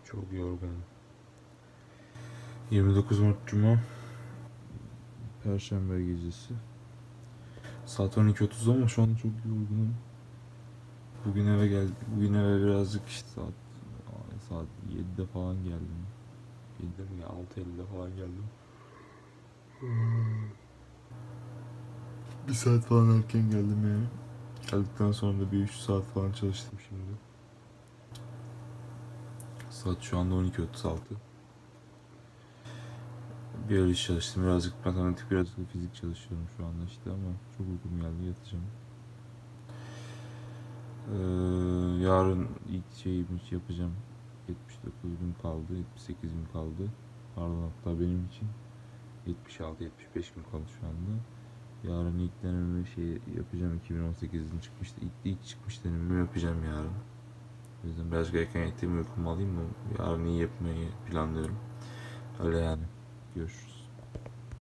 Çok yorgunum. 29 Mart Cuma. Perşembe gecesi. Saat 12.30 ama şu an çok yorgunum. Bugün eve geldim. Bugün eve birazcık işte saat 7'de falan geldim. 7'de mi ya? 6.50'de falan geldim. Bir saat falan erken geldim yani. Geldikten sonra da bir 3 saat falan çalıştım şimdi. Saat şu anda 12.36. Bir öyle iş çalıştım. Birazcık matematik, birazcık da fizik çalışıyorum şu anda işte ama çok uykum geldi, yatacağım. Yarın ilk şeyimi yapacağım. 79 gün kaldı, 78 gün kaldı. Pardon, hatta benim için 76-75 gün kaldı şu anda. Yarın ilk denememi yapacağım. 2018'in çıkmıştı. İlk çıkmış denememi yapacağım yarın. O yüzden biraz erken yatayım, uykumu alayım mı? Yarın iyi yapmayı planlıyorum. Öyle yani. Görüşürüz.